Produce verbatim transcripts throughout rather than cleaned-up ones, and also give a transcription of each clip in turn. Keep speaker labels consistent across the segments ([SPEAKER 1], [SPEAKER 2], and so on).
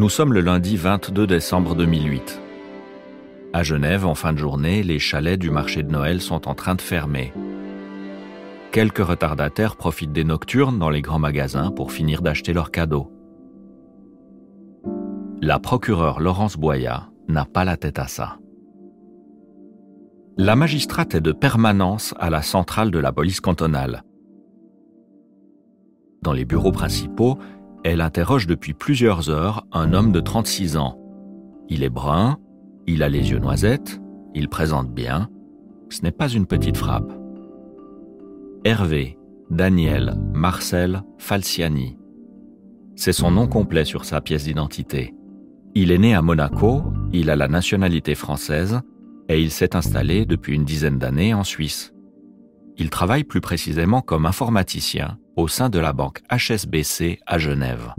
[SPEAKER 1] Nous sommes le lundi vingt-deux décembre deux mille huit. À Genève, en fin de journée, les chalets du marché de Noël sont en train de fermer. Quelques retardataires profitent des nocturnes dans les grands magasins pour finir d'acheter leurs cadeaux. La procureure Laurence Boyat n'a pas la tête à ça. La magistrate est de permanence à la centrale de la police cantonale. Dans les bureaux principaux, elle interroge depuis plusieurs heures un homme de trente-six ans. Il est brun, il a les yeux noisettes, il présente bien. Ce n'est pas une petite frappe. Hervé Daniel Marcel Falciani. C'est son nom complet sur sa pièce d'identité. Il est né à Monaco, il a la nationalité française et il s'est installé depuis une dizaine d'années en Suisse. Il travaille plus précisément comme informaticien au sein de la banque H S B C à Genève.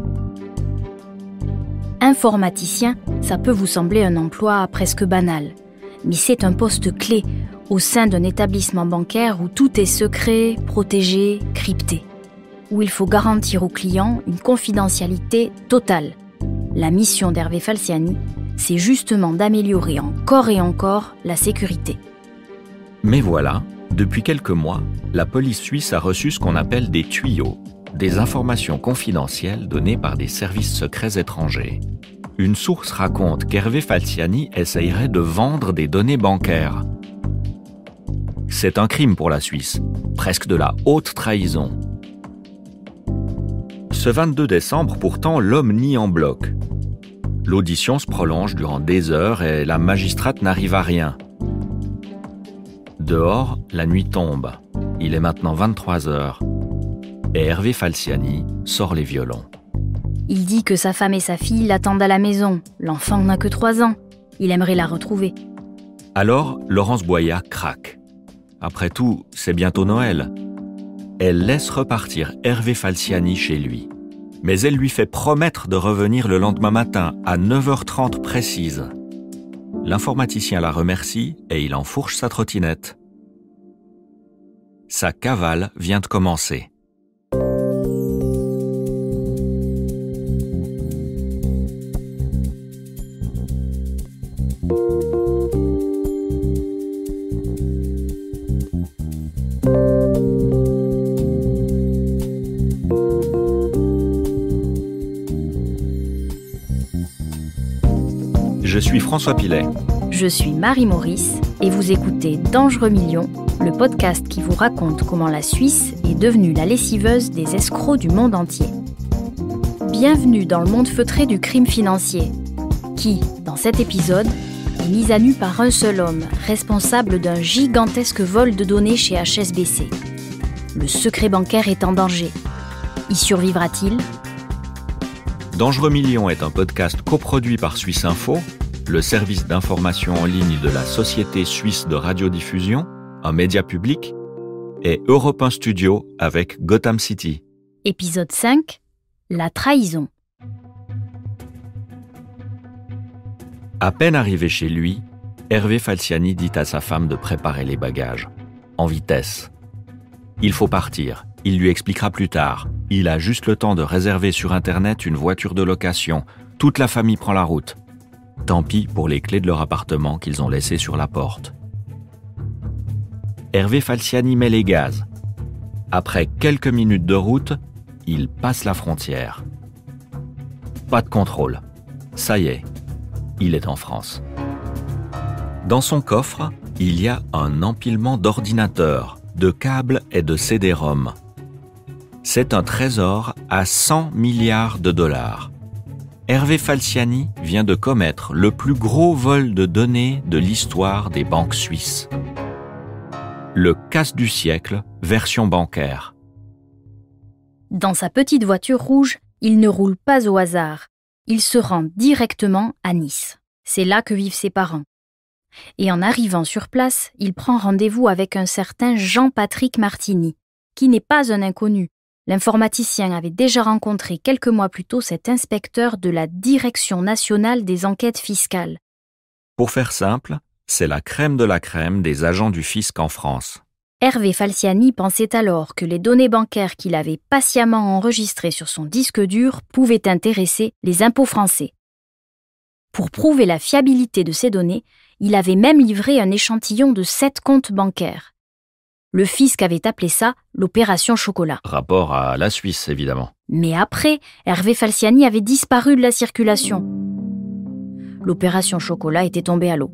[SPEAKER 2] Informaticien, ça peut vous sembler un emploi presque banal, mais c'est un poste clé au sein d'un établissement bancaire où tout est secret, protégé, crypté, où il faut garantir aux clients une confidentialité totale. La mission d'Hervé Falciani, c'est justement d'améliorer encore et encore la sécurité.
[SPEAKER 1] Mais voilà, depuis quelques mois, la police suisse a reçu ce qu'on appelle des tuyaux, des informations confidentielles données par des services secrets étrangers. Une source raconte qu'Hervé Falciani essayerait de vendre des données bancaires. C'est un crime pour la Suisse, presque de la haute trahison. Ce vingt-deux décembre, pourtant, l'homme nie en bloc. L'audition se prolonge durant des heures et la magistrate n'arrive à rien. Dehors, la nuit tombe. Il est maintenant vingt-trois heures. Et Hervé Falciani sort les violons.
[SPEAKER 2] Il dit que sa femme et sa fille l'attendent à la maison. L'enfant n'a que trois ans. Il aimerait la retrouver.
[SPEAKER 1] Alors, Laurence Boyat craque. Après tout, c'est bientôt Noël. Elle laisse repartir Hervé Falciani chez lui. Mais elle lui fait promettre de revenir le lendemain matin, à neuf heures trente précise. L'informaticien la remercie et il enfourche sa trottinette. Sa cavale vient de commencer. Je suis François Pilet.
[SPEAKER 2] Je suis Marie Maurice et vous écoutez Dangereux Millions, le podcast qui vous raconte comment la Suisse est devenue la lessiveuse des escrocs du monde entier. Bienvenue dans le monde feutré du crime financier, qui, dans cet épisode, est mis à nu par un seul homme, responsable d'un gigantesque vol de données chez H S B C. Le secret bancaire est en danger. Y survivra-t-il ?
[SPEAKER 1] Dangereux Millions est un podcast coproduit par Suisse Info, le service d'information en ligne de la Société suisse de radiodiffusion, un média public, et Europe un Studio avec Gotham City.
[SPEAKER 2] Épisode cinq, la trahison.
[SPEAKER 1] À peine arrivé chez lui, Hervé Falciani dit à sa femme de préparer les bagages, en vitesse. Il faut partir, il lui expliquera plus tard. Il a juste le temps de réserver sur Internet une voiture de location. Toute la famille prend la route. Tant pis pour les clés de leur appartement qu'ils ont laissées sur la porte. Hervé Falciani met les gaz. Après quelques minutes de route, il passe la frontière. Pas de contrôle. Ça y est, il est en France. Dans son coffre, il y a un empilement d'ordinateurs, de câbles et de C D-ROM. C'est un trésor à cent milliards de dollars. Hervé Falciani vient de commettre le plus gros vol de données de l'histoire des banques suisses. Le casse du siècle, version bancaire.
[SPEAKER 2] Dans sa petite voiture rouge, il ne roule pas au hasard. Il se rend directement à Nice. C'est là que vivent ses parents. Et en arrivant sur place, il prend rendez-vous avec un certain Jean-Patrick Martini, qui n'est pas un inconnu. L'informaticien avait déjà rencontré quelques mois plus tôt cet inspecteur de la Direction nationale des enquêtes fiscales.
[SPEAKER 1] Pour faire simple, c'est la crème de la crème des agents du fisc en France.
[SPEAKER 2] Hervé Falciani pensait alors que les données bancaires qu'il avait patiemment enregistrées sur son disque dur pouvaient intéresser les impôts français. Pour prouver la fiabilité de ces données, il avait même livré un échantillon de sept comptes bancaires. Le fisc avait appelé ça l'opération Chocolat.
[SPEAKER 1] Rapport à la Suisse, évidemment.
[SPEAKER 2] Mais après, Hervé Falciani avait disparu de la circulation. L'opération Chocolat était tombée à l'eau.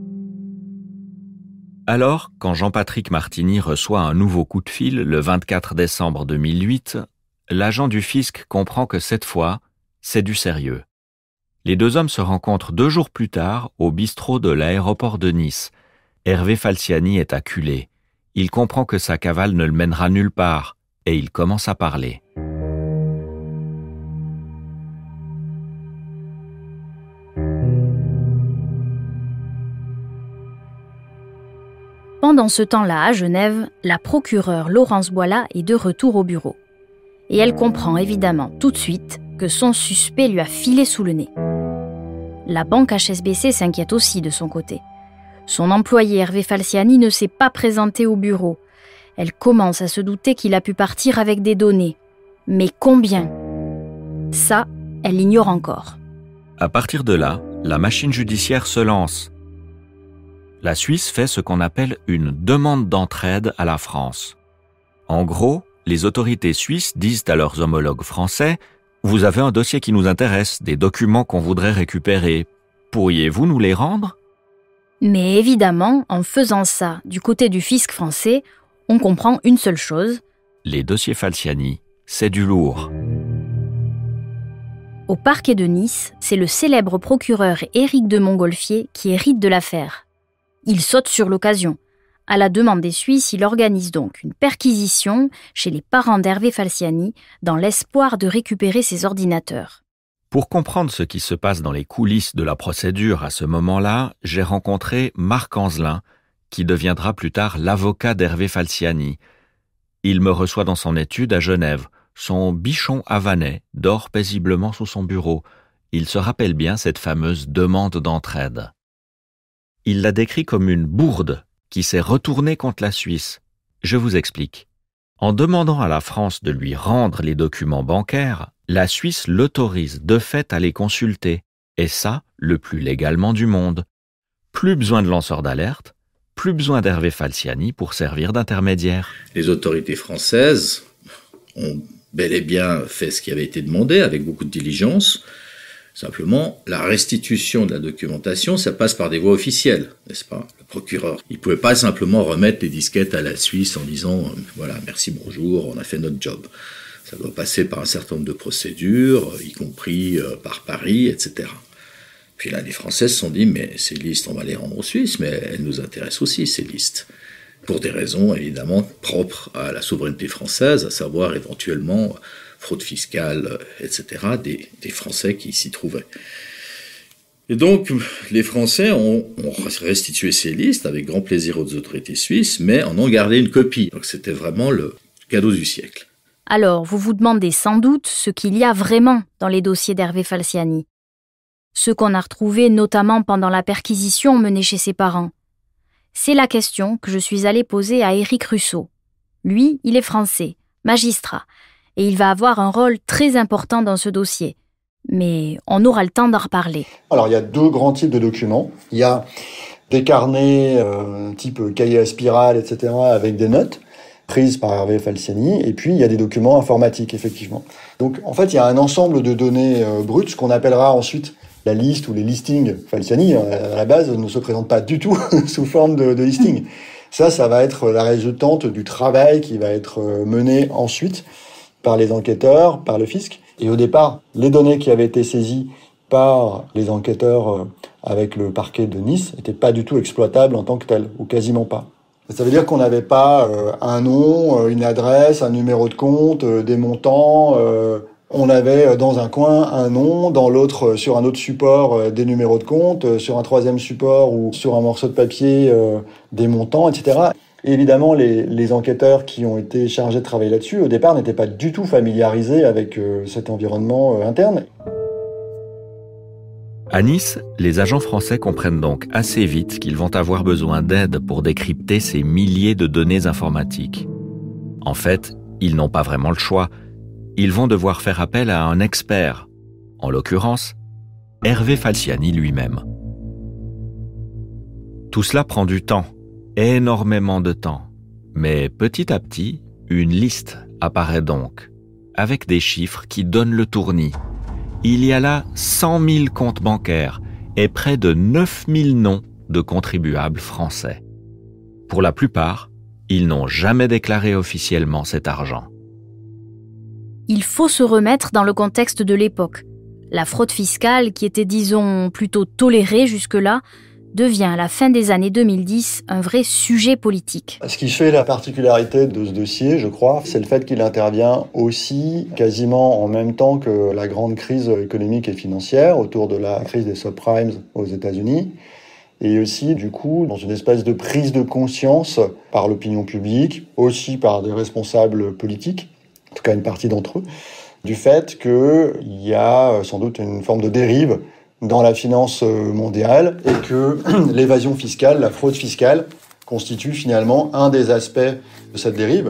[SPEAKER 1] Alors, quand Jean-Patrick Martini reçoit un nouveau coup de fil le vingt-quatre décembre deux mille huit, l'agent du fisc comprend que cette fois, c'est du sérieux. Les deux hommes se rencontrent deux jours plus tard au bistrot de l'aéroport de Nice. Hervé Falciani est acculé. Il comprend que sa cavale ne le mènera nulle part et il commence à parler.
[SPEAKER 2] Pendant ce temps-là, à Genève, la procureure Laurence Boila est de retour au bureau. Et elle comprend évidemment tout de suite que son suspect lui a filé sous le nez. La banque H S B C s'inquiète aussi de son côté. Son employé Hervé Falciani ne s'est pas présenté au bureau. Elle commence à se douter qu'il a pu partir avec des données. Mais combien ? Ça, elle l'ignore encore.
[SPEAKER 1] À partir de là, la machine judiciaire se lance. La Suisse fait ce qu'on appelle une demande d'entraide à la France. En gros, les autorités suisses disent à leurs homologues français « Vous avez un dossier qui nous intéresse, des documents qu'on voudrait récupérer. Pourriez-vous nous les rendre ?»
[SPEAKER 2] Mais évidemment, en faisant ça du côté du fisc français, on comprend une seule chose.
[SPEAKER 1] Les dossiers Falciani, c'est du lourd.
[SPEAKER 2] Au parquet de Nice, c'est le célèbre procureur Éric de Montgolfier qui hérite de l'affaire. Il saute sur l'occasion. À la demande des Suisses, il organise donc une perquisition chez les parents d'Hervé Falciani dans l'espoir de récupérer ses ordinateurs.
[SPEAKER 1] Pour comprendre ce qui se passe dans les coulisses de la procédure à ce moment-là, j'ai rencontré Marc Anzelin, qui deviendra plus tard l'avocat d'Hervé Falciani. Il me reçoit dans son étude à Genève. Son bichon havanais dort paisiblement sous son bureau. Il se rappelle bien cette fameuse demande d'entraide. Il la décrit comme une bourde qui s'est retournée contre la Suisse. Je vous explique. En demandant à la France de lui rendre les documents bancaires, la Suisse l'autorise de fait à les consulter, et ça, le plus légalement du monde. Plus besoin de lanceur d'alerte, plus besoin d'Hervé Falciani pour servir d'intermédiaire.
[SPEAKER 3] Les autorités françaises ont bel et bien fait ce qui avait été demandé avec beaucoup de diligence. Simplement, la restitution de la documentation, ça passe par des voies officielles, n'est-ce pas ? Le procureur, il ne pouvait pas simplement remettre les disquettes à la Suisse en disant euh, « voilà, merci, bonjour, on a fait notre job ». Ça doit passer par un certain nombre de procédures, y compris euh, par Paris, et cetera. Puis là, les Français se sont dit « mais ces listes, on va les rendre aux Suisses, mais elles nous intéressent aussi, ces listes ». Pour des raisons évidemment propres à la souveraineté française, à savoir éventuellement fraude fiscale, et cetera, des, des Français qui s'y trouvaient. Et donc, les Français ont, ont restitué ces listes avec grand plaisir aux autorités suisses, mais en ont gardé une copie. Donc c'était vraiment le cadeau du siècle.
[SPEAKER 2] Alors, vous vous demandez sans doute ce qu'il y a vraiment dans les dossiers d'Hervé Falciani. Ce qu'on a retrouvé notamment pendant la perquisition menée chez ses parents. C'est la question que je suis allée poser à Éric Russo. Lui, il est français, magistrat, et il va avoir un rôle très important dans ce dossier. Mais on aura le temps d'en reparler.
[SPEAKER 4] Alors, il y a deux grands types de documents. Il y a des carnets euh, type cahier à spirale, et cetera, avec des notes prises par Hervé Falciani. Et puis, il y a des documents informatiques, effectivement. Donc, en fait, il y a un ensemble de données euh, brutes, ce qu'on appellera ensuite la liste ou les listings. Falciani, à la base, ne se présente pas du tout sous forme de, de listing. Ça, ça va être la résultante du travail qui va être mené ensuite par les enquêteurs, par le fisc. Et au départ, les données qui avaient été saisies par les enquêteurs avec le parquet de Nice n'étaient pas du tout exploitables en tant que telles, ou quasiment pas. Ça veut dire qu'on n'avait pas euh, un nom, une adresse, un numéro de compte, euh, des montants. Euh, on avait dans un coin un nom, dans l'autre, sur un autre support, euh, des numéros de compte, euh, sur un troisième support ou sur un morceau de papier, euh, des montants, et cetera. Et évidemment, les, les enquêteurs qui ont été chargés de travailler là-dessus, au départ, n'étaient pas du tout familiarisés avec euh, cet environnement euh, interne.
[SPEAKER 1] À Nice, les agents français comprennent donc assez vite qu'ils vont avoir besoin d'aide pour décrypter ces milliers de données informatiques. En fait, ils n'ont pas vraiment le choix. Ils vont devoir faire appel à un expert, en l'occurrence, Hervé Falciani lui-même. Tout cela prend du temps, énormément de temps. Mais petit à petit, une liste apparaît donc, avec des chiffres qui donnent le tournis. Il y a là cent mille comptes bancaires et près de neuf mille noms de contribuables français. Pour la plupart, ils n'ont jamais déclaré officiellement cet argent.
[SPEAKER 2] Il faut se remettre dans le contexte de l'époque. La fraude fiscale, qui était, disons, plutôt tolérée jusque-là, devient à la fin des années deux mille dix un vrai sujet politique.
[SPEAKER 4] Ce qui fait la particularité de ce dossier, je crois, c'est le fait qu'il intervient aussi quasiment en même temps que la grande crise économique et financière autour de la crise des subprimes aux États-Unis, et aussi, du coup, dans une espèce de prise de conscience par l'opinion publique, aussi par des responsables politiques, en tout cas une partie d'entre eux, du fait qu'il y a sans doute une forme de dérive dans la finance mondiale et que l'évasion fiscale, la fraude fiscale, constitue finalement un des aspects de cette dérive.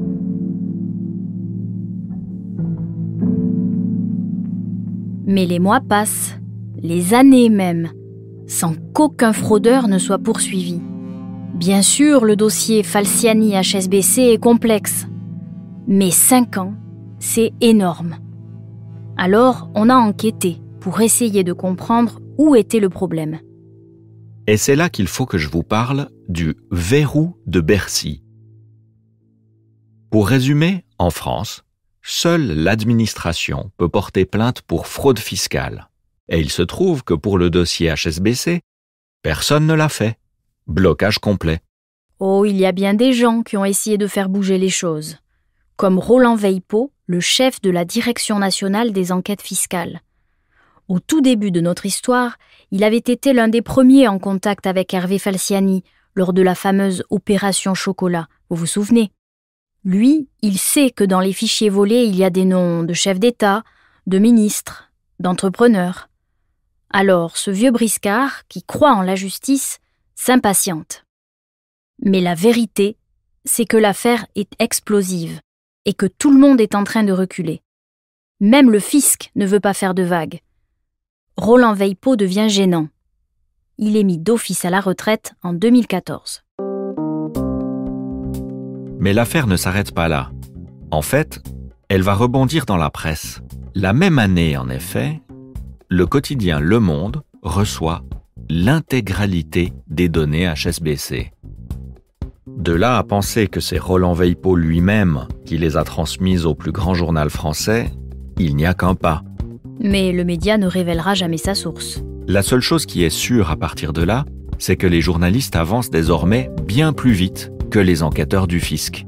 [SPEAKER 2] Mais les mois passent, les années même, sans qu'aucun fraudeur ne soit poursuivi. Bien sûr, le dossier Falciani-H S B C est complexe, mais cinq ans, c'est énorme. Alors, on a enquêté pour essayer de comprendre où était le problème.
[SPEAKER 1] Et c'est là qu'il faut que je vous parle du verrou de Bercy. Pour résumer, en France, seule l'administration peut porter plainte pour fraude fiscale. Et il se trouve que pour le dossier H S B C, personne ne l'a fait. Blocage complet.
[SPEAKER 2] Oh, il y a bien des gens qui ont essayé de faire bouger les choses. Comme Roland Weipo, le chef de la Direction nationale des enquêtes fiscales. Au tout début de notre histoire, il avait été l'un des premiers en contact avec Hervé Falciani lors de la fameuse opération Chocolat, vous vous souvenez? Lui, il sait que dans les fichiers volés, il y a des noms de chefs d'État, de ministres, d'entrepreneurs. Alors, ce vieux briscard, qui croit en la justice, s'impatiente. Mais la vérité, c'est que l'affaire est explosive et que tout le monde est en train de reculer. Même le fisc ne veut pas faire de vagues. Roland Weipo devient gênant. Il est mis d'office à la retraite en deux mille quatorze.
[SPEAKER 1] Mais l'affaire ne s'arrête pas là. En fait, elle va rebondir dans la presse. La même année, en effet, le quotidien Le Monde reçoit l'intégralité des données H S B C. De là à penser que c'est Roland Weipo lui-même qui les a transmises au plus grand journal français, il n'y a qu'un pas.
[SPEAKER 2] Mais le média ne révélera jamais sa source.
[SPEAKER 1] La seule chose qui est sûre à partir de là, c'est que les journalistes avancent désormais bien plus vite que les enquêteurs du fisc.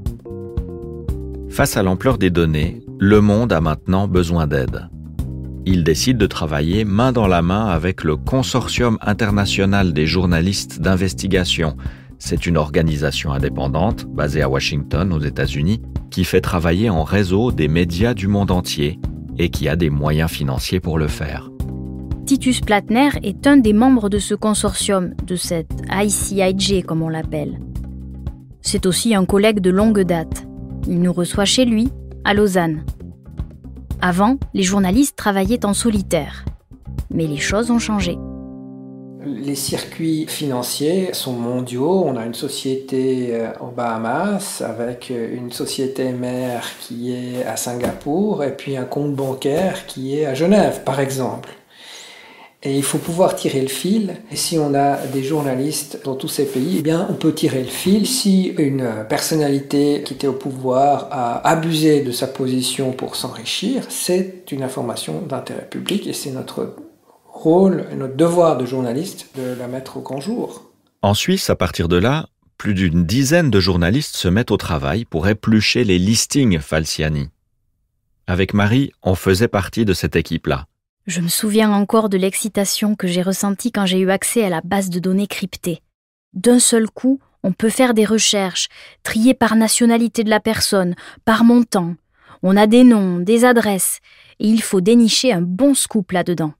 [SPEAKER 1] Face à l'ampleur des données, Le Monde a maintenant besoin d'aide. Il décide de travailler main dans la main avec le Consortium international des journalistes d'investigation. C'est une organisation indépendante, basée à Washington, aux États-Unis, qui fait travailler en réseau des médias du monde entier et qui a des moyens financiers pour le faire.
[SPEAKER 2] Titus Platner est un des membres de ce consortium, de cette I C I J comme on l'appelle. C'est aussi un collègue de longue date. Il nous reçoit chez lui, à Lausanne. Avant, les journalistes travaillaient en solitaire. Mais les choses ont changé.
[SPEAKER 5] Les circuits financiers sont mondiaux. On a une société aux Bahamas avec une société mère qui est à Singapour et puis un compte bancaire qui est à Genève, par exemple. Et il faut pouvoir tirer le fil. Et si on a des journalistes dans tous ces pays, eh bien, on peut tirer le fil. Si une personnalité qui était au pouvoir a abusé de sa position pour s'enrichir, c'est une information d'intérêt public et c'est notre rôle et notre devoir de journaliste de la mettre au grand jour.
[SPEAKER 1] En Suisse, à partir de là, plus d'une dizaine de journalistes se mettent au travail pour éplucher les listings Falciani. Avec Marie, on faisait partie de cette équipe-là.
[SPEAKER 2] Je me souviens encore de l'excitation que j'ai ressentie quand j'ai eu accès à la base de données cryptée. D'un seul coup, on peut faire des recherches, trier par nationalité de la personne, par montant. On a des noms, des adresses, et il faut dénicher un bon scoop là-dedans.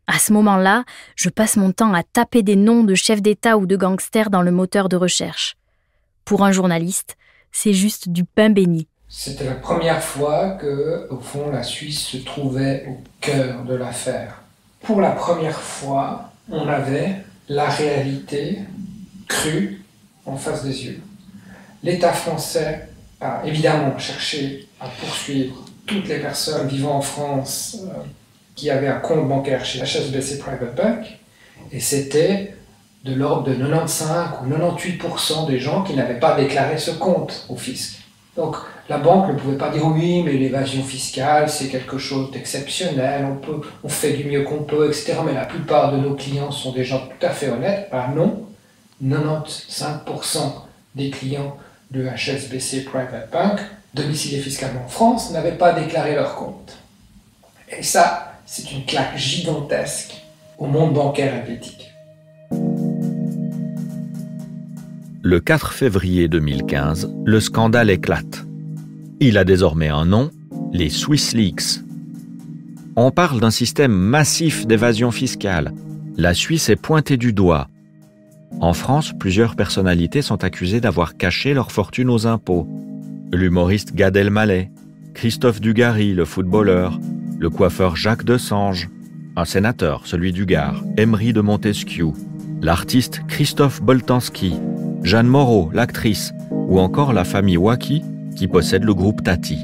[SPEAKER 2] À ce moment-là, je passe mon temps à taper des noms de chefs d'État ou de gangsters dans le moteur de recherche. Pour un journaliste, c'est juste du pain béni.
[SPEAKER 5] C'était la première fois que, au fond, la Suisse se trouvait au cœur de l'affaire. Pour la première fois, on avait la réalité crue en face des yeux. L'État français a évidemment cherché à poursuivre toutes les personnes vivant en France euh, qui avaient un compte bancaire chez H S B C Private Bank, et c'était de l'ordre de quatre-vingt-quinze ou quatre-vingt-dix-huit pour cent des gens qui n'avaient pas déclaré ce compte au fisc. Donc la banque ne pouvait pas dire oui, mais l'évasion fiscale c'est quelque chose d'exceptionnel, on, peut, on fait du mieux qu'on peut, et cetera. Mais la plupart de nos clients sont des gens tout à fait honnêtes. Ben non, quatre-vingt-quinze pour cent des clients de H S B C Private Bank, domiciliés fiscalement en France, n'avaient pas déclaré leur compte. Et ça, c'est une claque gigantesque au monde bancaire helvétique.
[SPEAKER 1] Le quatre février deux mille quinze, le scandale éclate. Il a désormais un nom, les Swiss Leaks. On parle d'un système massif d'évasion fiscale. La Suisse est pointée du doigt. En France, plusieurs personnalités sont accusées d'avoir caché leur fortune aux impôts. L'humoriste Gad Elmaleh, Christophe Dugarry, le footballeur, le coiffeur Jacques Desange, un sénateur, celui du Gard, Emery de Montesquieu, l'artiste Christophe Boltanski, Jeanne Moreau, l'actrice, ou encore la famille Wacky, qui possède le groupe Tati.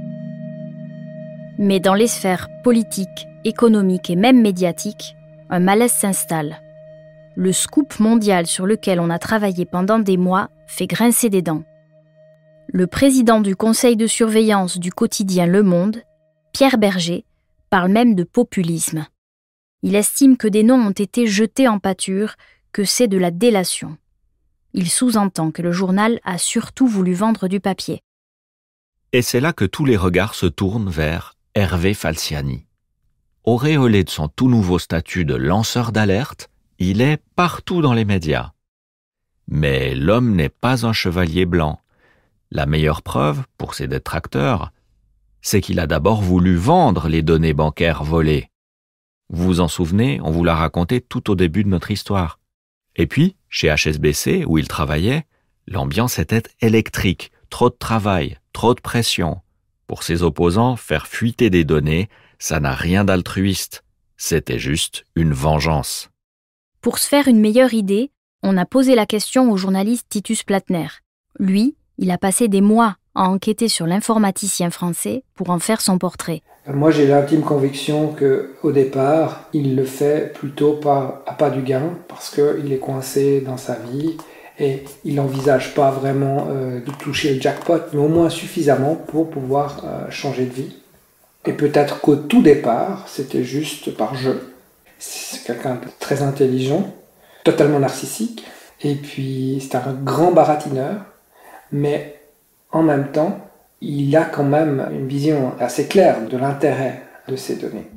[SPEAKER 2] Mais dans les sphères politiques, économiques et même médiatiques, un malaise s'installe. Le scoop mondial sur lequel on a travaillé pendant des mois fait grincer des dents. Le président du conseil de surveillance du quotidien Le Monde, Pierre Berger, parle même de populisme. Il estime que des noms ont été jetés en pâture, que c'est de la délation. Il sous-entend que le journal a surtout voulu vendre du papier.
[SPEAKER 1] Et c'est là que tous les regards se tournent vers Hervé Falciani. Auréolé de son tout nouveau statut de lanceur d'alerte, il est partout dans les médias. Mais l'homme n'est pas un chevalier blanc. La meilleure preuve, pour ses détracteurs, c'est qu'il a d'abord voulu vendre les données bancaires volées. Vous vous en souvenez, on vous l'a raconté tout au début de notre histoire. Et puis, chez H S B C, où il travaillait, l'ambiance était électrique, trop de travail, trop de pression. Pour ses opposants, faire fuiter des données, ça n'a rien d'altruiste. C'était juste une vengeance.
[SPEAKER 2] Pour se faire une meilleure idée, on a posé la question au journaliste Titus Platner. Lui, il a passé des mois à enquêter sur l'informaticien français pour en faire son portrait.
[SPEAKER 5] Moi, j'ai l'intime conviction qu'au départ, il le fait plutôt par appât du gain, parce qu'il est coincé dans sa vie et il n'envisage pas vraiment euh, de toucher le jackpot, mais au moins suffisamment pour pouvoir euh, changer de vie. Et peut-être qu'au tout départ, c'était juste par jeu. C'est quelqu'un de très intelligent, totalement narcissique, et puis c'est un grand baratineur, mais en même temps, il a quand même une vision assez claire de l'intérêt de ces données.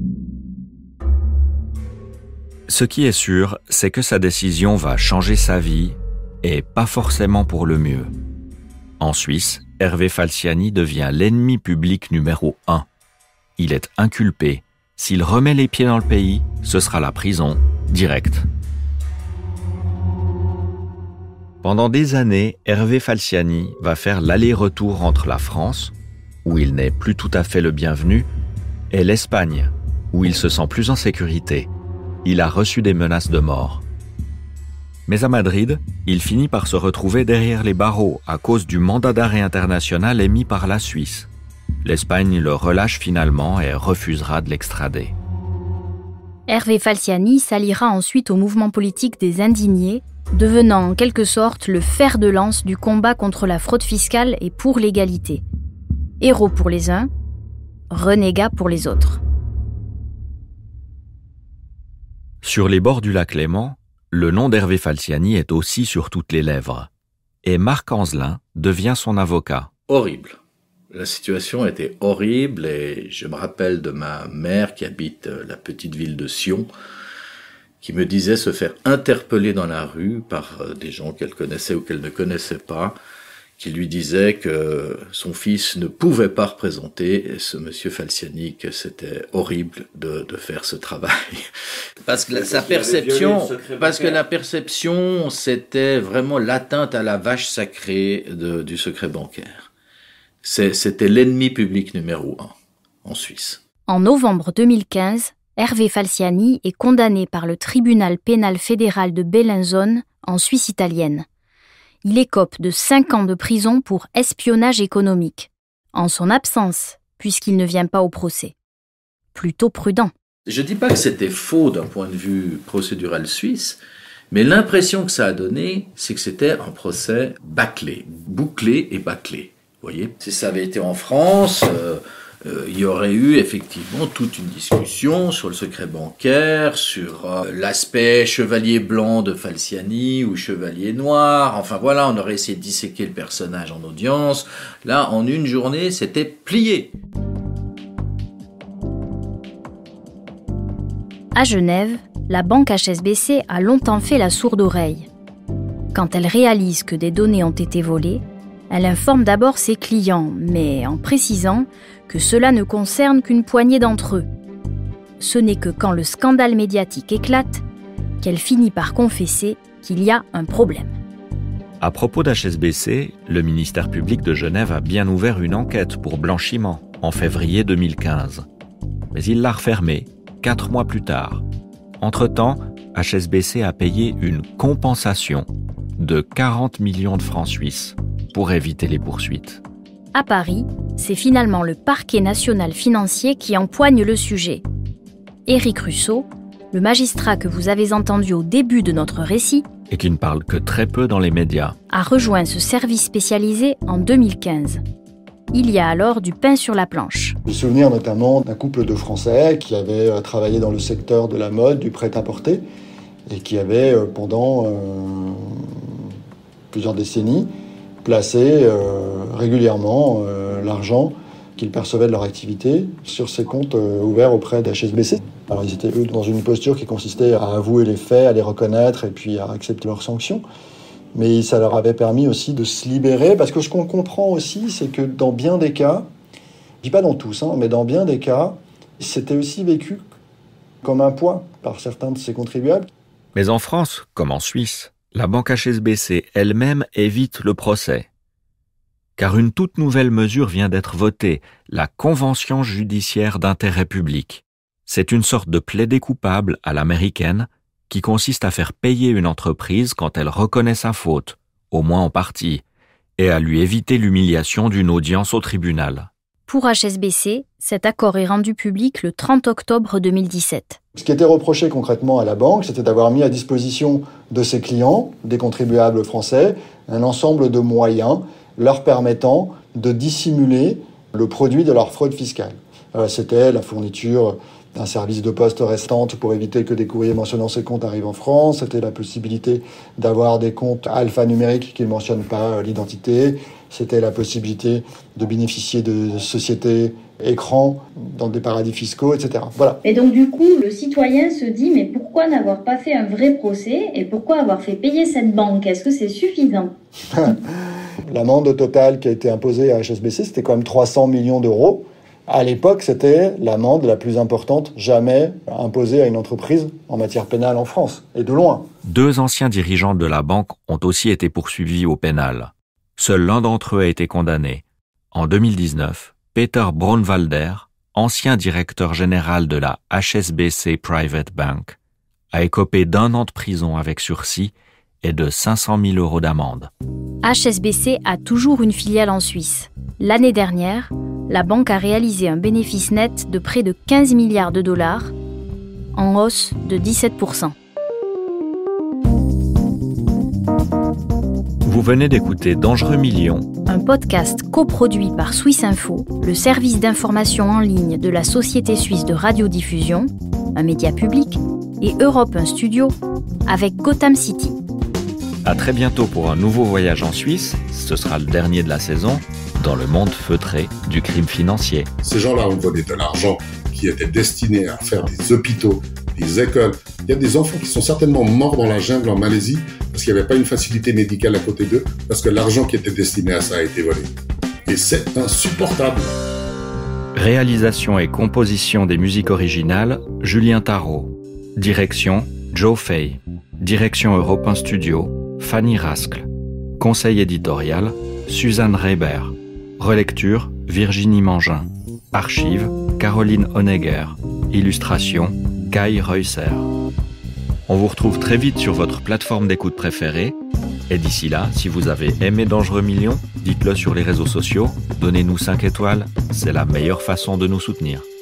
[SPEAKER 1] Ce qui est sûr, c'est que sa décision va changer sa vie, et pas forcément pour le mieux. En Suisse, Hervé Falciani devient l'ennemi public numéro un. Il est inculpé. S'il remet les pieds dans le pays, ce sera la prison, directe. Pendant des années, Hervé Falciani va faire l'aller-retour entre la France, où il n'est plus tout à fait le bienvenu, et l'Espagne, où il se sent plus en sécurité. Il a reçu des menaces de mort. Mais à Madrid, il finit par se retrouver derrière les barreaux à cause du mandat d'arrêt international émis par la Suisse. L'Espagne le relâche finalement et refusera de l'extrader.
[SPEAKER 2] Hervé Falciani s'alliera ensuite au mouvement politique des indignés, devenant en quelque sorte le fer de lance du combat contre la fraude fiscale et pour l'égalité. Héros pour les uns, renégat pour les autres.
[SPEAKER 1] Sur les bords du lac Léman, le nom d'Hervé Falciani est aussi sur toutes les lèvres. Et Marc Anzelin devient son avocat.
[SPEAKER 3] Horrible. La situation était horrible et je me rappelle de ma mère qui habite la petite ville de Sion, qui me disait se faire interpeller dans la rue par des gens qu'elle connaissait ou qu'elle ne connaissait pas, qui lui disait que son fils ne pouvait pas représenter ce monsieur Falciani, que c'était horrible de, de faire ce travail. Parce que la, sa perception, parce que la perception, c'était vraiment l'atteinte à la vache sacrée de, du secret bancaire. C'est, c'était l'ennemi public numéro un en Suisse.
[SPEAKER 2] En novembre deux mille quinze, Hervé Falciani est condamné par le tribunal pénal fédéral de Bellinzone, en Suisse italienne. Il écope de cinq ans de prison pour espionnage économique, en son absence, puisqu'il ne vient pas au procès. Plutôt prudent.
[SPEAKER 3] Je ne dis pas que c'était faux d'un point de vue procédural suisse, mais l'impression que ça a donné, c'est que c'était un procès bâclé, bouclé et bâclé. Vous voyez ? Si ça avait été en France, euh, euh, il y aurait eu effectivement toute une discussion sur le secret bancaire, sur euh, l'aspect chevalier blanc de Falciani ou chevalier noir. Enfin voilà, on aurait essayé de disséquer le personnage en audience. Là, en une journée, c'était plié.
[SPEAKER 2] À Genève, la banque H S B C a longtemps fait la sourde oreille. Quand elle réalise que des données ont été volées, elle informe d'abord ses clients, mais en précisant que cela ne concerne qu'une poignée d'entre eux. Ce n'est que quand le scandale médiatique éclate qu'elle finit par confesser qu'il y a un problème.
[SPEAKER 1] À propos d'H S B C, le ministère public de Genève a bien ouvert une enquête pour blanchiment en février deux mille quinze. Mais il l'a refermée quatre mois plus tard. Entre-temps, H S B C a payé une compensation de quarante millions de francs suisses pour éviter les poursuites.
[SPEAKER 2] À Paris, c'est finalement le parquet national financier qui empoigne le sujet. Éric Russo, le magistrat que vous avez entendu au début de notre récit,
[SPEAKER 1] et qui ne parle que très peu dans les médias,
[SPEAKER 2] a rejoint ce service spécialisé en deux mille quinze. Il y a alors du pain sur la planche.
[SPEAKER 4] J'ai souvenir notamment d'un couple de Français qui avait travaillé dans le secteur de la mode, du prêt-à-porter, et qui avait pendant euh, plusieurs décennies placé euh, régulièrement euh, l'argent qu'ils percevaient de leur activité sur ces comptes euh, ouverts auprès d'H S B C. Alors ils étaient eux dans une posture qui consistait à avouer les faits, à les reconnaître et puis à accepter leurs sanctions. Mais ça leur avait permis aussi de se libérer, parce que ce qu'on comprend aussi, c'est que dans bien des cas, je dis pas dans tous, hein, mais dans bien des cas, c'était aussi vécu comme un poids par certains de ces contribuables.
[SPEAKER 1] Mais en France, comme en Suisse, la banque H S B C elle-même évite le procès. Car une toute nouvelle mesure vient d'être votée, la Convention judiciaire d'intérêt public. C'est une sorte de plaidé coupable à l'américaine qui consiste à faire payer une entreprise quand elle reconnaît sa faute, au moins en partie, et à lui éviter l'humiliation d'une audience au tribunal.
[SPEAKER 2] Pour H S B C, cet accord est rendu public le trente octobre deux mille dix-sept.
[SPEAKER 4] Ce qui était reproché concrètement à la banque, c'était d'avoir mis à disposition de ses clients, des contribuables français, un ensemble de moyens leur permettant de dissimuler le produit de leur fraude fiscale. Euh, c'était la fourniture d'un service de poste restante pour éviter que des courriers mentionnant ces comptes arrivent en France. C'était la possibilité d'avoir des comptes alphanumériques qui ne mentionnent pas l'identité. C'était la possibilité de bénéficier de sociétés écrans dans des paradis fiscaux, et cetera. Voilà.
[SPEAKER 6] Et donc du coup, le citoyen se dit, mais pourquoi n'avoir pas fait un vrai procès et pourquoi avoir fait payer cette banque ? Est-ce que c'est suffisant ?
[SPEAKER 4] L'amende totale qui a été imposée à H S B C, c'était quand même trois cents millions d'euros. À l'époque, c'était l'amende la plus importante jamais imposée à une entreprise en matière pénale en France, et de loin.
[SPEAKER 1] Deux anciens dirigeants de la banque ont aussi été poursuivis au pénal. Seul l'un d'entre eux a été condamné. En deux mille dix-neuf, Peter Braunwalder, ancien directeur général de la H S B C Private Bank, a écopé d'un an de prison avec sursis et de cinq cent mille euros d'amende.
[SPEAKER 2] H S B C a toujours une filiale en Suisse. L'année dernière, la banque a réalisé un bénéfice net de près de quinze milliards de dollars, en hausse de dix-sept pour cent.
[SPEAKER 1] Vous venez d'écouter Dangereux Millions,
[SPEAKER 2] un podcast coproduit par Suisse Info, le service d'information en ligne de la Société suisse de radiodiffusion, un média public, et Europe un Studio, avec Gotham City.
[SPEAKER 1] À très bientôt pour un nouveau voyage en Suisse, ce sera le dernier de la saison, dans le monde feutré du crime financier.
[SPEAKER 7] Ces gens-là ont volé de l'argent qui était destiné à faire des hôpitaux, des écoles. Il y a des enfants qui sont certainement morts dans la jungle en Malaisie parce qu'il n'y avait pas une facilité médicale à côté d'eux, parce que l'argent qui était destiné à ça a été volé. Et c'est insupportable.
[SPEAKER 1] Réalisation et composition des musiques originales, Julien Tarot. Direction, Joe Fay. Direction Europe un Studio, Fanny Rascle. Conseil éditorial, Suzanne Reiber. Relecture, Virginie Mangin. Archives, Caroline Honegger. Illustration, Kai Reusser. On vous retrouve très vite sur votre plateforme d'écoute préférée. Et d'ici là, si vous avez aimé Dangereux Millions, dites-le sur les réseaux sociaux, donnez-nous cinq étoiles, c'est la meilleure façon de nous soutenir.